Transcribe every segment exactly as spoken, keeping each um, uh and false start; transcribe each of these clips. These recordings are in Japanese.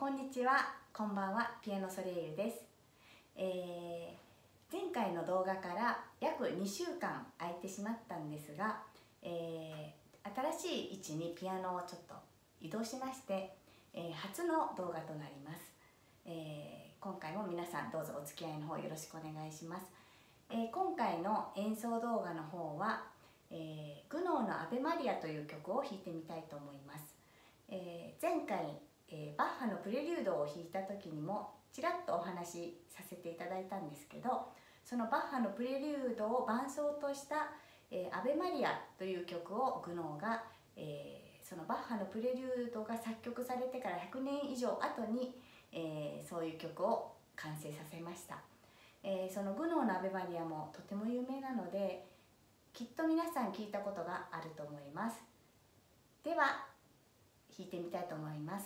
こんにちは、こんばんは、ピアノソレイユです。えー、前回の動画から約にしゅうかん空いてしまったんですが、えー、新しい位置にピアノをちょっと移動しまして、えー、初の動画となります。えー、今回も皆さんどうぞお付き合いの方よろしくお願いします。えー、今回の演奏動画の方は、えー、グノーのアベマリアという曲を弾いてみたいと思います。えー、前回、えー、バッハのプレリュードを弾いた時にもちらっとお話しさせていただいたんですけど、そのバッハのプレリュードを伴奏とした、えー、アベマリアという曲をグノーが、えー、そのバッハのプレリュードが作曲されてからひゃくねん以上後に、えー、そういう曲を完成させました。えー、そのグノーのアベマリアもとても有名なので、きっと皆さん聞いたことがあると思います。では弾いてみたいと思います。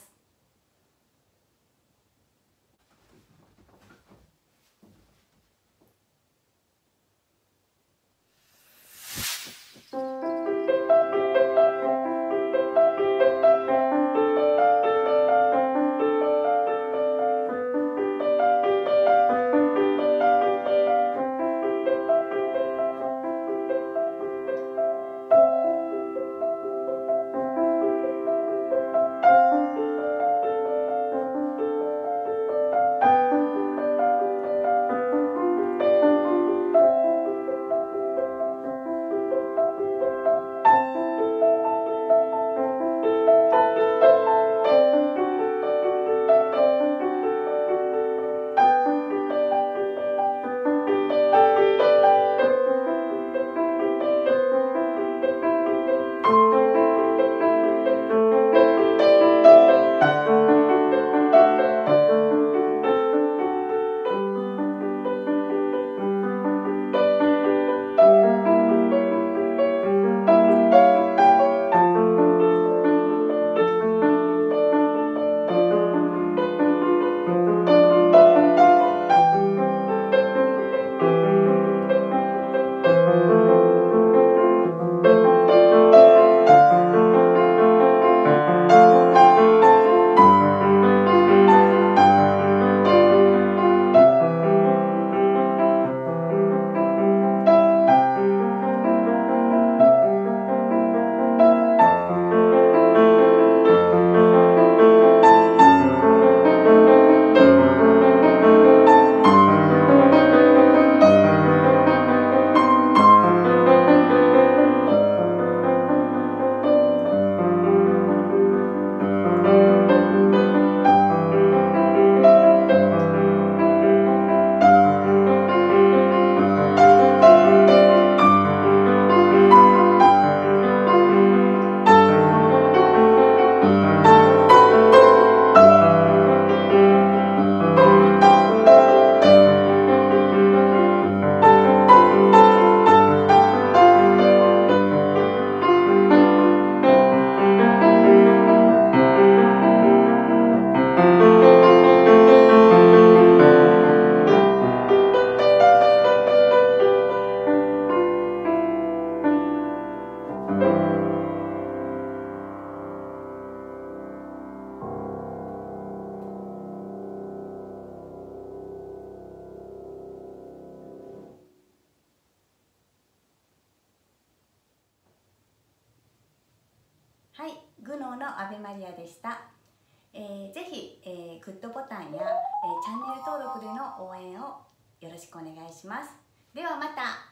はい、グノーのアベマリアでした。えー、ぜひ、えー、グッドボタンや、えー、チャンネル登録での応援をよろしくお願いします。ではまた。